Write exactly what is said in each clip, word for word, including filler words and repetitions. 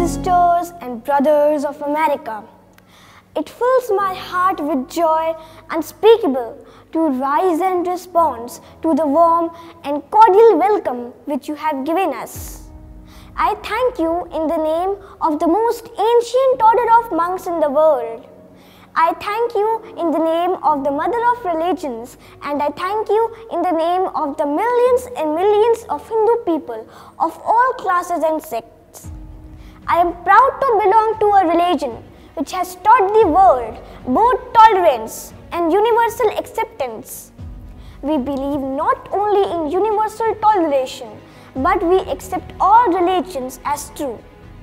sisters and brothers of America, it fills my heart with joy unspeakable to rise and respond to the warm and cordial welcome which you have given us. I thank you in the name of the most ancient order of monks in the world. I thank you in the name of the mother of religions, and I thank you in the name of the millions and millions of Hindu people of all classes and sects. I am proud to belong to a religion which has taught the world both tolerance and universal acceptance. We believe not only in universal toleration, but we accept all religions as true.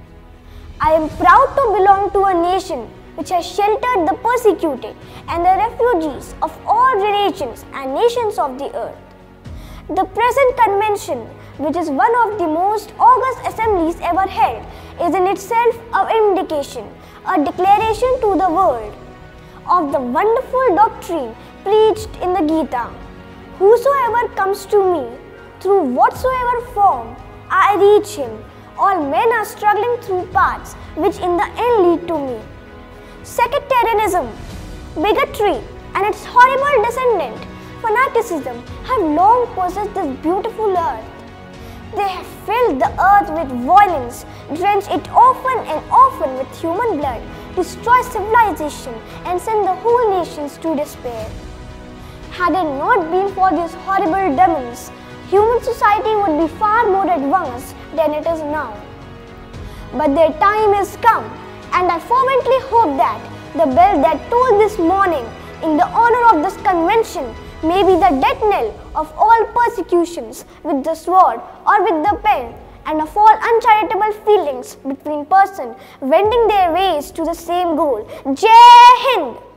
I am proud to belong to a nation which has sheltered the persecuted and the refugees of all religions and nations of the earth. The present convention, which is one of the most august assemblies ever held, is in itself a vindication, a declaration to the world of the wonderful doctrine preached in the Gita. Whosoever comes to me, through whatsoever form I reach him, all men are struggling through paths which in the end lead to me. Sectarianism, bigotry and its horrible descendant, fanaticism, have long possessed this beautiful earth. They have filled the earth with violence, drenched it often and often with human blood, destroyed civilization and sent the whole nations to despair. Had it not been for these horrible demons, human society would be far more advanced than it is now. But their time is come, and I fervently hope that the bell that tolled this morning in the honor of this convention may be the death knell of all persecutions with the sword or with the pen, and of all uncharitable feelings between persons wending their ways to the same goal. Jai Hind!